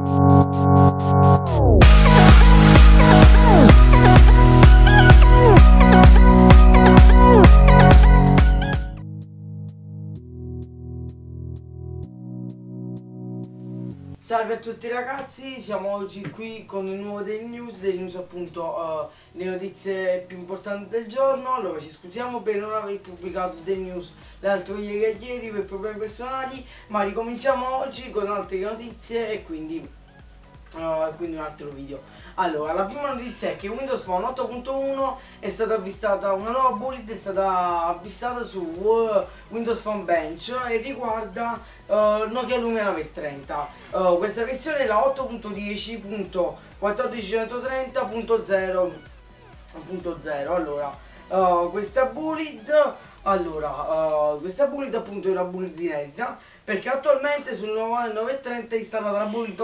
Salve a tutti ragazzi, siamo oggi qui con il nuovo Daily News appunto le notizie più importanti del giorno. Allora ci scusiamo per non aver pubblicato Daily News l'altro ieri e ieri per problemi personali, ma ricominciamo oggi con altre notizie e quindi un altro video. Allora, la prima notizia è che Windows Phone 8.1 è stata avvistata, una nuova bullet è stata avvistata su Windows Phone Bench e riguarda Nokia Lumia 930. Questa versione è la 8.10.1430.0.0. Allora, questa bullet appunto è una bullet inedita, perché attualmente sul 930 è installata la bullet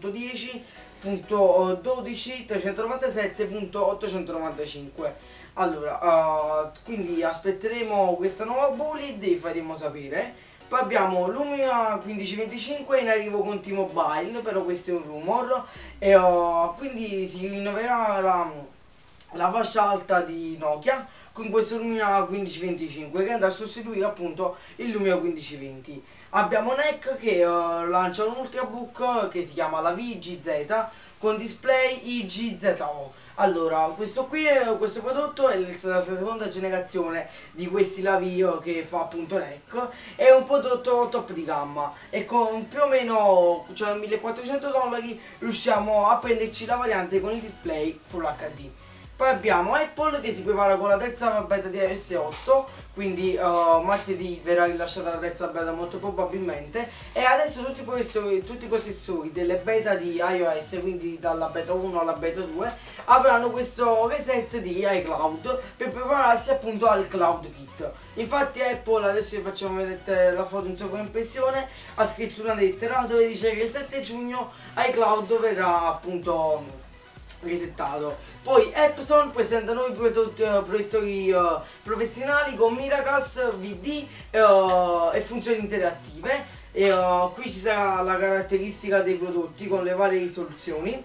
8.10.12.397.895. allora quindi aspetteremo questa nuova bullet e vi faremo sapere. Poi abbiamo Lumia 1525 in arrivo con T-Mobile, però questo è un rumor, e quindi si rinnoverà la fascia alta di Nokia con questo Lumia 1525 che andrà a sostituire appunto il Lumia 1520. Abbiamo NEC che lancia un ultrabook che si chiama la VGZ con display IGZO. Allora, questo prodotto è la seconda generazione di questi Lavio che fa appunto NEC, è un prodotto top di gamma e con più o meno, cioè $1400 riusciamo a prenderci la variante con il display Full HD. Poi abbiamo Apple che si prepara con la terza beta di iOS 8, quindi martedì verrà rilasciata la terza beta molto probabilmente, e adesso tutti i possessori delle beta di iOS, quindi dalla beta 1 alla beta 2, avranno questo reset di iCloud per prepararsi appunto al Cloud Kit. Infatti Apple, adesso vi facciamo vedere la foto in sovraimpressione, ha scritto una lettera dove dice che il 7 giugno iCloud verrà appunto resettato. Poi Epson presenta nuovi proiettori professionali con Miracast VD e funzioni interattive, e qui ci sarà la caratteristica dei prodotti con le varie risoluzioni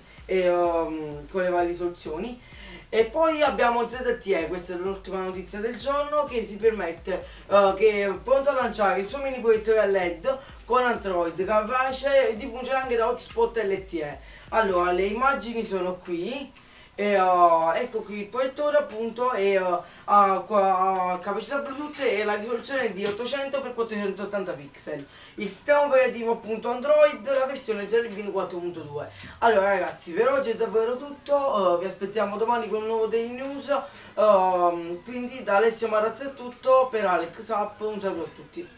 e poi abbiamo ZTE, questa è l'ultima notizia del giorno, che si permette, che è pronto a lanciare il suo mini proiettore a LED con Android, capace di fungere anche da hotspot LTE. Allora, le immagini sono qui, e ecco qui il proiettore appunto, e ha capacità Bluetooth e la risoluzione è di 800x480 pixel. Il sistema operativo appunto Android, la versione Jelly Bean 4.2. Allora ragazzi, per oggi è davvero tutto, vi aspettiamo domani con un nuovo Daily News, quindi da Alessio Marazza è tutto, per Alex App un saluto a tutti.